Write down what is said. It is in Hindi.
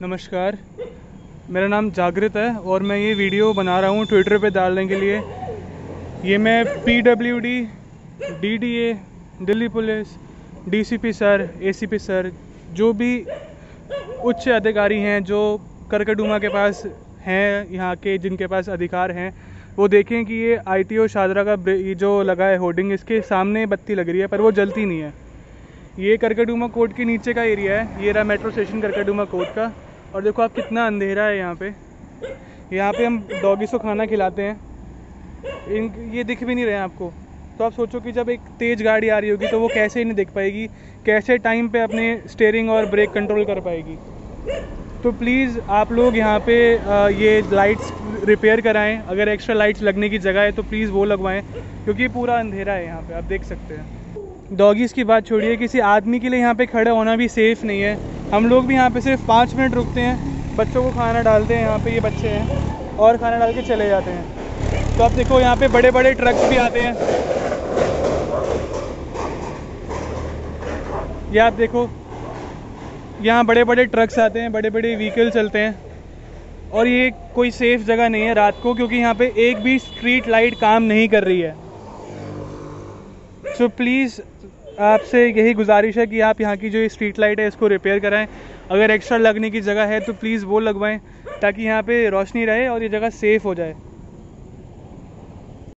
नमस्कार, मेरा नाम जागृत है और मैं ये वीडियो बना रहा हूँ ट्विटर पे डालने के लिए। ये मैं PWD, DDA, Delhi police, DCP sir, ACP sir, जो भी उच्च अधिकारी हैं जो करकड़डूमा के पास हैं, यहाँ के जिनके पास अधिकार हैं, वो देखें कि ये ITO शादरा का ये जो लगा है होर्डिंग, इसके सामने बत्ती लग रही है पर वो जलती नहीं है। ये करकड़डूमा कोर्ट के नीचे का एरिया है, ये रहा मेट्रो स्टेशन करकड़डूमा कोर्ट का। और देखो आप कितना अंधेरा है यहाँ पे हम डॉगीज़ को खाना खिलाते हैं, ये दिख भी नहीं रहे हैं आपको। तो आप सोचो कि जब एक तेज़ गाड़ी आ रही होगी तो वो कैसे नहीं दिख पाएगी, कैसे टाइम पे अपने स्टीयरिंग और ब्रेक कंट्रोल कर पाएगी। तो प्लीज़ आप लोग यहाँ पे ये लाइट्स रिपेयर कराएं। अगर एक्स्ट्रा लाइट्स लगने की जगह है तो प्लीज़ वो लगवाएं, क्योंकि पूरा अंधेरा है यहाँ पे, आप देख सकते हैं। डॉगीज़ की बात छोड़िए, किसी आदमी के लिए यहाँ पे खड़ा होना भी सेफ़ नहीं है। हम लोग भी यहाँ पे सिर्फ 5 मिनट रुकते हैं, बच्चों को खाना डालते हैं। यहाँ पे ये बच्चे हैं और खाना डाल के चले जाते हैं। तो आप देखो यहाँ पे बड़े बड़े ट्रक्स भी आते हैं, ये आप देखो यहाँ बड़े बड़े ट्रक्स आते हैं, बड़े बड़े व्हीकल चलते हैं। और ये कोई सेफ़ जगह नहीं है रात को, क्योंकि यहाँ पे एक भी स्ट्रीट लाइट काम नहीं कर रही है। सो प्लीज़ आपसे यही गुजारिश है कि आप यहाँ की जो स्ट्रीट लाइट है इसको रिपेयर कराएं। अगर एक्स्ट्रा लगने की जगह है तो प्लीज़ वो लगवाएं, ताकि यहाँ पे रोशनी रहे और ये जगह सेफ़ हो जाए।